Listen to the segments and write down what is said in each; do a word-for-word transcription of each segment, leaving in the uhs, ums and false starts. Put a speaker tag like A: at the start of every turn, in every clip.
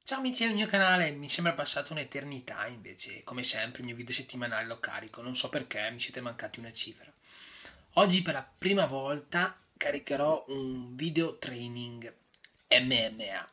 A: Ciao amici del mio canale, mi sembra passata un'eternità invece, come sempre il mio video settimanale lo carico, non so perché mi siete mancati una cifra. Oggi per la prima volta caricherò un video training M M A.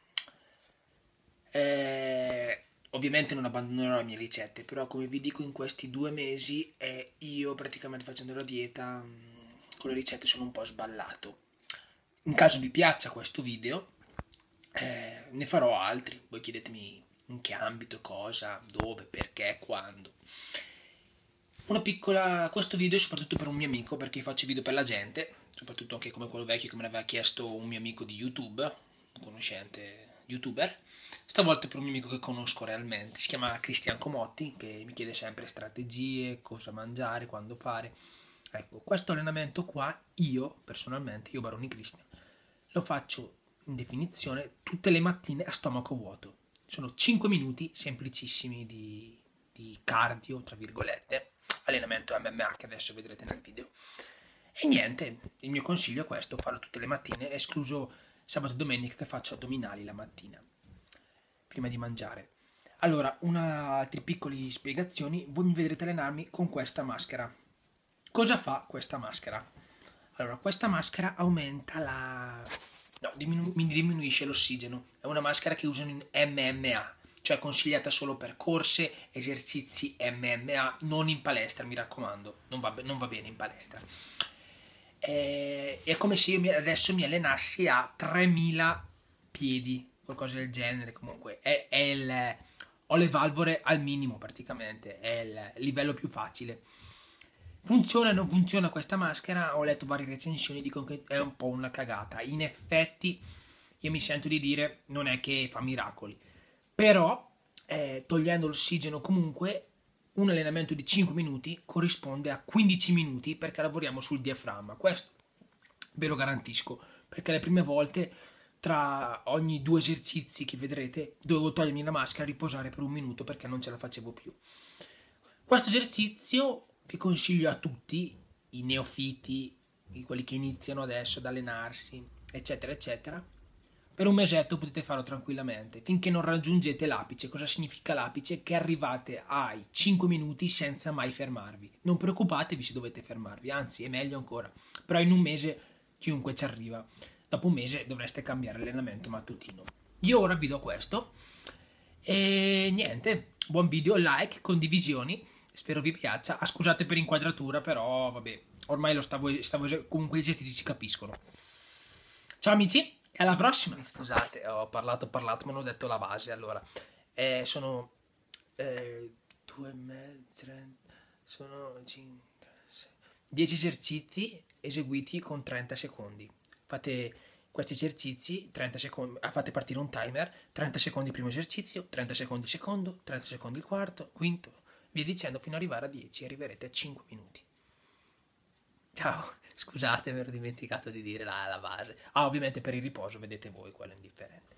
A: Eh, ovviamente non abbandonerò le mie ricette, però come vi dico in questi due mesi eh, io praticamente facendo la dieta mh, con le ricette sono un po' sballato. In caso vi piaccia questo video, eh, ne farò altri. Voi chiedetemi in che ambito, cosa, dove, perché, quando. Una piccola. Questo video è soprattutto per un mio amico, perché faccio video per la gente, soprattutto anche come quello vecchio che me l'aveva chiesto un mio amico di YouTube, un conoscente youtuber. Stavolta per un mio amico che conosco realmente, si chiama Cristian Comotti, che mi chiede sempre strategie, cosa mangiare, quando fare. Ecco, questo allenamento qua, io personalmente, io Baroni Cristian, lo faccio in definizione tutte le mattine a stomaco vuoto. Sono cinque minuti semplicissimi di, di cardio, tra virgolette, allenamento M M A che adesso vedrete nel video. E niente, il mio consiglio è questo, farlo tutte le mattine, escluso sabato e domenica che faccio addominali la mattina, prima di mangiare. Allora, una, altre piccole spiegazioni, voi mi vedrete allenarmi con questa maschera. Cosa fa questa maschera? Allora, questa maschera aumenta la... no, diminu- mi diminuisce l'ossigeno. È una maschera che usano in M M A, cioè consigliata solo per corse, esercizi M M A, non in palestra, mi raccomando. Non va, be- non va bene in palestra. È, è come se io mi- adesso mi allenassi a tremila piedi, qualcosa del genere. Comunque, è, è il... ho le valvole al minimo praticamente, è il livello più facile. Funziona o non funziona questa maschera? Ho letto varie recensioni, dicono che è un po' una cagata. In effetti, io mi sento di dire, non è che fa miracoli. Però, eh, togliendo l'ossigeno comunque, un allenamento di cinque minuti corrisponde a quindici minuti perché lavoriamo sul diaframma. Questo ve lo garantisco, perché le prime volte, tra ogni due esercizi che vedrete, dovevo togliermi la maschera e riposare per un minuto perché non ce la facevo più. Questo esercizio vi consiglio a tutti, i neofiti, quelli che iniziano adesso ad allenarsi, eccetera, eccetera. Per un mesetto potete farlo tranquillamente, finché non raggiungete l'apice. Cosa significa l'apice? Che arrivate ai cinque minuti senza mai fermarvi. Non preoccupatevi se dovete fermarvi, anzi è meglio ancora. Però in un mese chiunque ci arriva. Dopo un mese dovreste cambiare allenamento mattutino. Io ora vi do questo. E niente, buon video, like, condivisioni. Spero vi piaccia. Ah, scusate per inquadratura, però vabbè, ormai lo stavo, stavo comunque gli esercizi si capiscono. Ciao amici, e alla prossima. Scusate, ho parlato, ho parlato, ma non ho detto la base. Allora, eh, sono eh, due e mezzo, sono cinque, dieci esercizi eseguiti con trenta secondi. Fate questi esercizi, trenta secondi, ah, fate partire un timer, trenta secondi il primo esercizio, trenta secondi il secondo, trenta secondi il quarto, quinto, via dicendo fino ad arrivare a dieci, arriverete a cinque minuti. Ciao, scusate, mi ero dimenticato di dire la, la base. Ah, ovviamente per il riposo, vedete voi, quello è indifferente.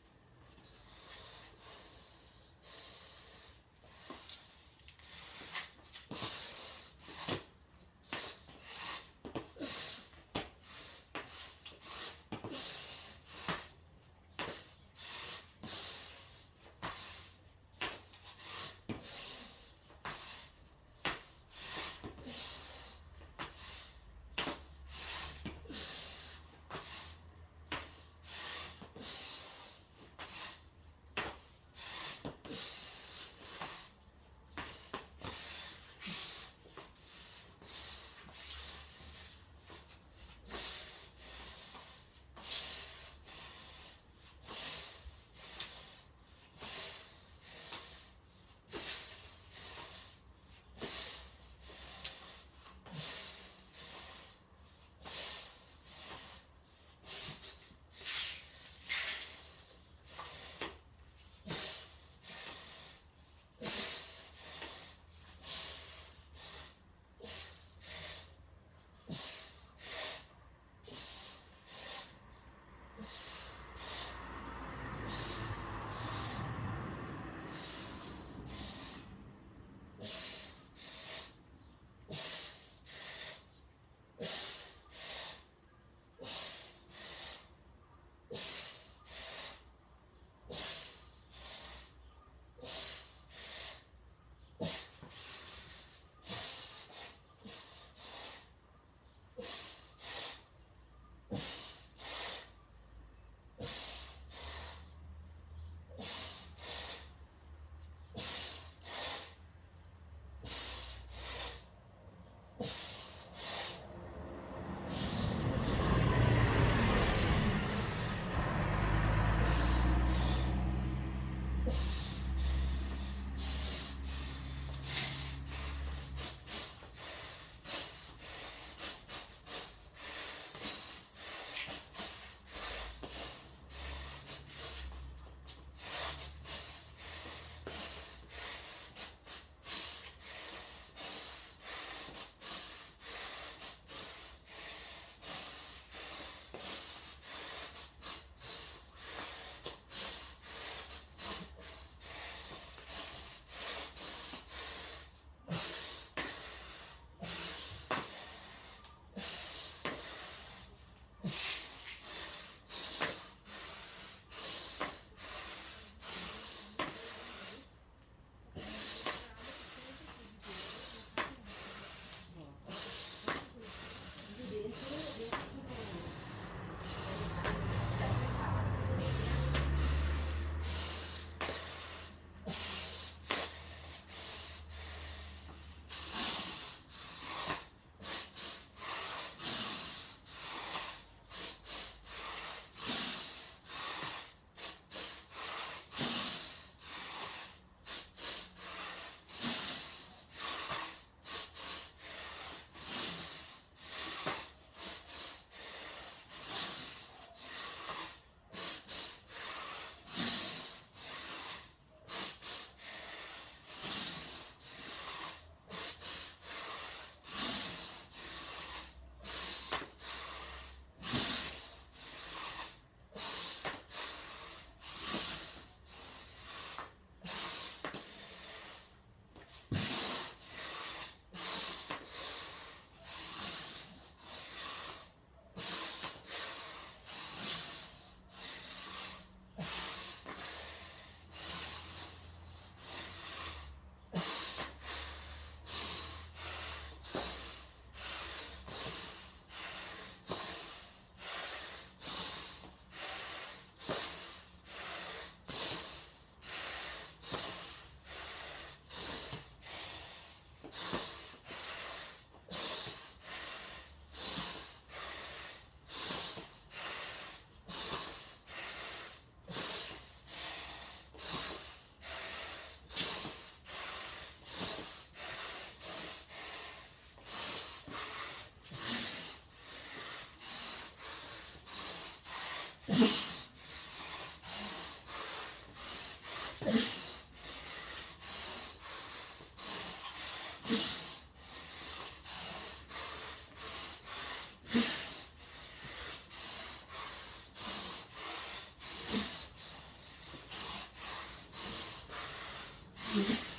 A: Mm-hmm.